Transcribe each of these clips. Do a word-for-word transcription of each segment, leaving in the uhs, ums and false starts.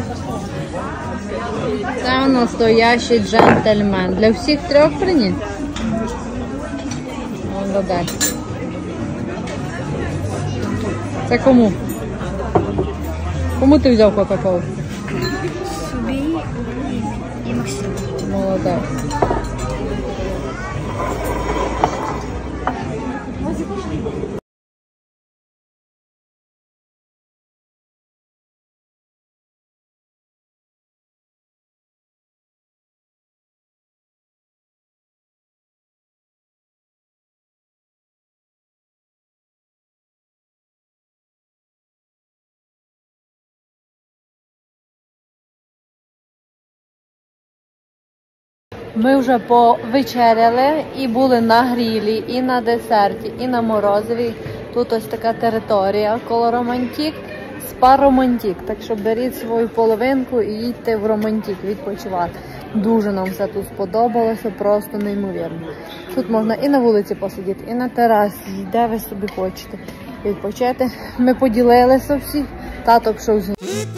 Це настоящий джентльмен. Для всіх трьох приніс? Молодець. Це кому? Кому ти взяв кока-колу? Собі і Максиму. Молодець. Ми вже повечеряли і були на грілі, і на десерті, і на морозиві. Тут ось така територія коло Романтік, спа-романтік. Так що беріть свою половинку і їдьте в Романтік відпочивати. Дуже нам все тут сподобалося, просто неймовірно. Тут можна і на вулиці посидіти, і на терасі, де ви собі хочете відпочити. Ми поділилися всі, тато пішов з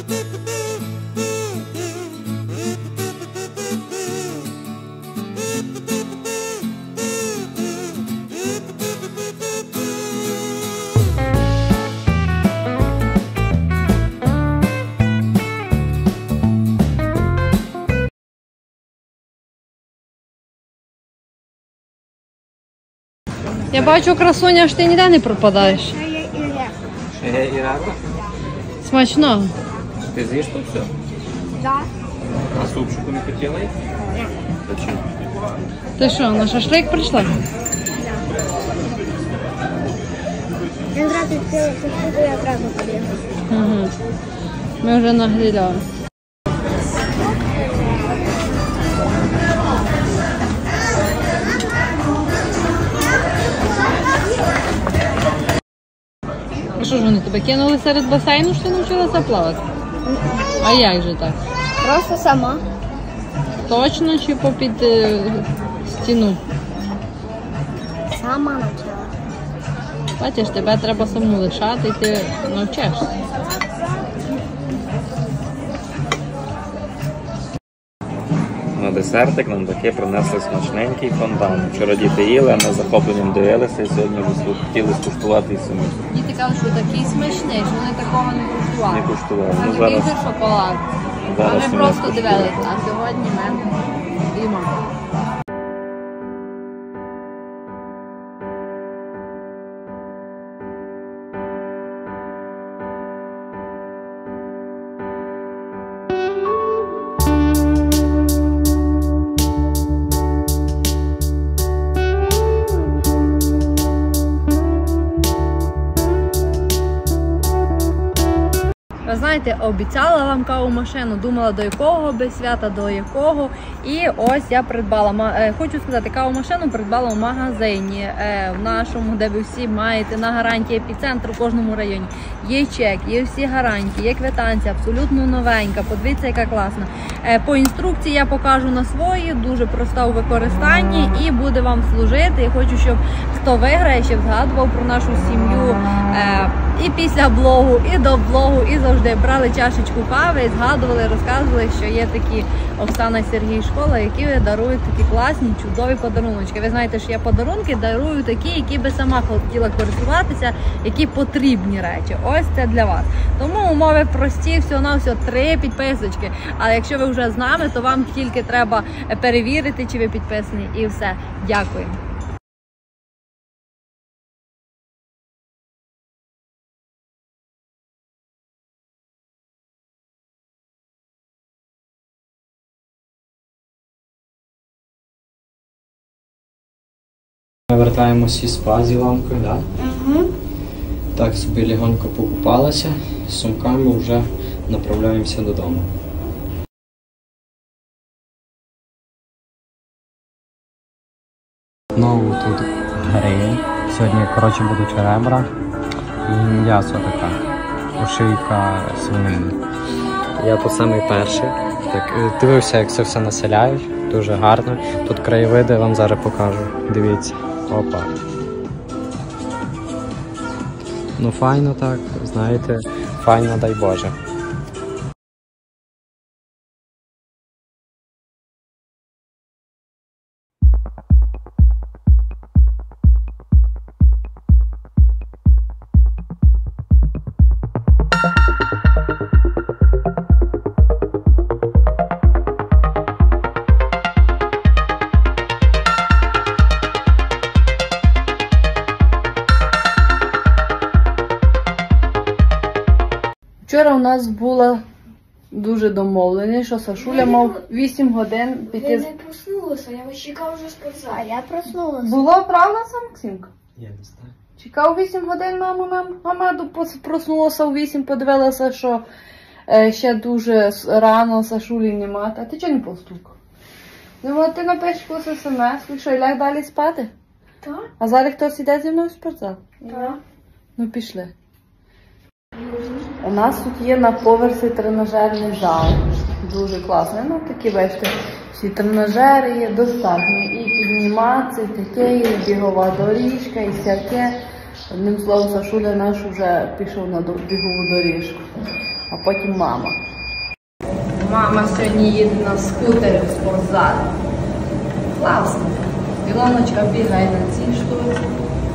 Я бачу, красуня, що ти ніде не пропадаєш. Ще є і река. Ще є і рака? Смачно. Ти з'їш тут все? Так. А супчику не хотіла їх? Зачем? Ти що, на шашлик прийшла? Я зразу відкрила сусіду, я одразу подивилася. Угу. Ми вже нагріляли. А що ж вони тебе кинули серед басейну, що ти навчилася плавати? А як же так? Просто сама. Точно чи попід е, стіну? Сама навчила. Бачиш, тебе треба саму лишати і ти навчишся. На десертик нам таки принесли смачненький фонтан. Вчора діти їли, а ми з захопленням дивилися і сьогодні вже хотіли скуштувати і самі. Діти кажуть, що такий смачний, що вони такого не куштували. Не куштували. А Ну, такий зараз, же шоколад. А зараз ми самі просто скуштуємо. дивилися, а сьогодні ми їмо. Ви знаєте, обіцяла вам каву-машину, думала до якого би свята, до якого. І ось я придбала, хочу сказати, каву-машину придбала в магазині в нашому, де ви всі маєте на гарантії епіцентру в кожному районі. Є чек, є всі гарантії, є квитанція, абсолютно новенька, подивіться, яка класна. По інструкції я покажу на свої, дуже проста у використанні і буде вам служити. Я хочу, щоб хто виграє, щоб згадував про нашу сім'ю і після блогу, і до блогу, і завжди брали чашечку кави, і згадували, розказували, що є такі Оксана і Сергій школа, які дарують такі класні, чудові подарунки. Ви знаєте, що я подарунки дарую такі, які би сама хотіла користуватися, які потрібні речі. Ось це для вас. Тому умови прості, всього-навсього три підписочки. А якщо ви вже з нами, то вам тільки треба перевірити, чи ви підписані, і все. Дякую. Ми вертаємося із спа з Ілонкою, да? Угу. Так, собі легонько покупалася, з сумками вже направляємося додому. Знову тут гриль. Сьогодні, коротше, будуть ребра і м'ясо таке, ошийка свинини. Я тут самий перший. Так, дивився, як це все населяють, дуже гарно. Тут краєвиди вам зараз покажу, дивіться. Опа. Ну файно так, знаєте, файно, дай Боже. Вчора у нас була дуже домовленість, що Сашуля мав вісім годин Ви піти. не проснулися, я вас чекав вже спортзал. А я проснулася. Було правда, сам Максимка? Я не знаю. Чекав вісім годин, маму, мам. Мама пос- проснулася у вісім, подивилася, що е, ще дуже с- рано Сашулі нема. А ти чого не постукав? Ну, от ти напишеш якусь смс, і що, і ляг далі спати? Так? А зараз хтось іде зі мною в спортзал? Так. Ну, пішли. У нас тут є на поверсі тренажерний зал. Дуже класний. Ну, такі, бачите, всі тренажери є достатньо. І підніматися, і таке, і бігова доріжка, і всяке. Одним словом, Сашуля наш вже пішов на до- бігову доріжку. А потім мама. Мама сьогодні їде на скутері в спортзал. Класно. Ілоночка бігає на цій штуці.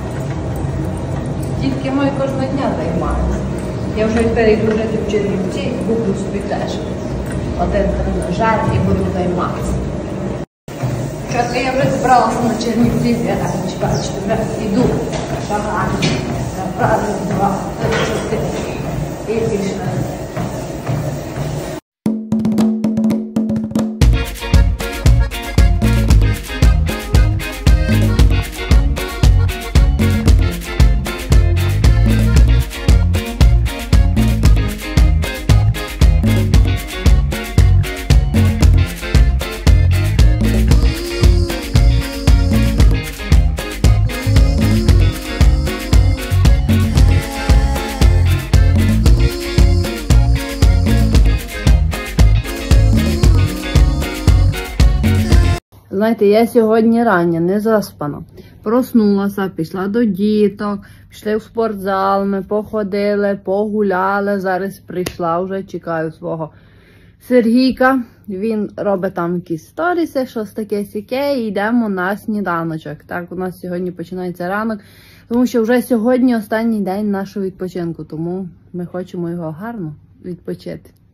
Дітки мої кожного дня займаються. Я вже перейду жити в Чернівці і куплю собі теж один тренажер і буду займатися. Чотка я вже зібралася на Чернівці, я так не чекаю, що тебе йду. Багато. Раз, два, три, чотири. І пішли. Знаєте, я сьогодні рання, не заспана. Проснулася, пішла до діток, пішли в спортзал, ми походили, погуляли. Зараз прийшла вже, чекаю свого Сергійка. Він робить там якісь сторіси, щось таке сяке, і йдемо на сніданочок. Так, у нас сьогодні починається ранок, тому що вже сьогодні останній день нашого відпочинку, тому ми хочемо його гарно відпочити.